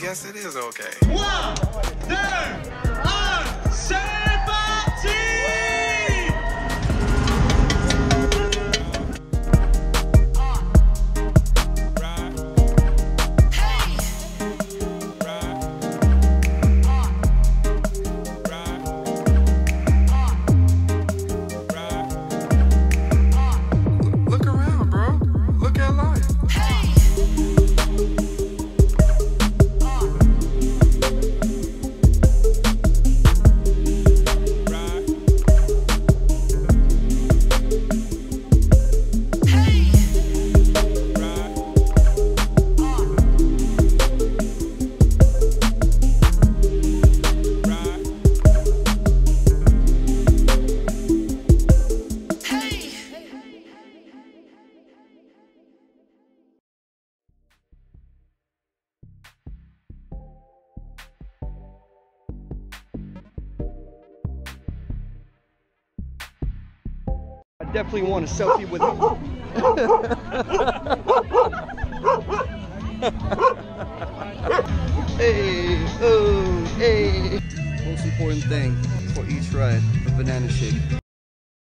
guess it is okay. 1, 2, 1, c'est parti! Look around, bro. Look at life. I definitely want a selfie with him. Hey, oh, hey. Most important thing for each ride, a banana shake.